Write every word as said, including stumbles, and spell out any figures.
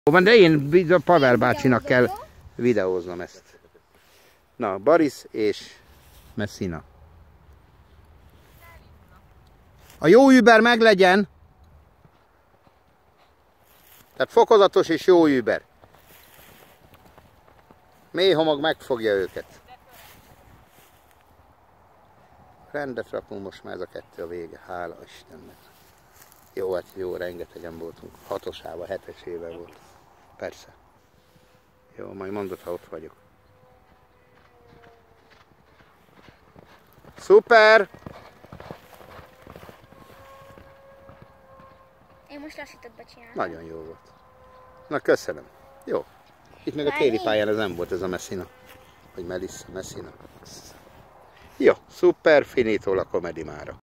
Van, de én a Pavel bácsinak kell videóznom ezt. Na, Baris és Messina. A jó über meglegyen. Tehát fokozatos és jó über. Mély homok megfogja őket. Rendet rakunk, most már ez a kettő a vége. Hála Istennek. Jó, hát jó, rengetegen voltunk. Hatosával, hetesével volt. Persze. Jó, majd mondod, ha ott vagyok. Szuper! Én most lassított becsinálom. Nagyon jó volt. Na, köszönöm. Jó. Itt még a téli pályán ez nem volt, ez a Messina. Vagy Melissa, Messina. Jó, szuper, finito la comedy mára.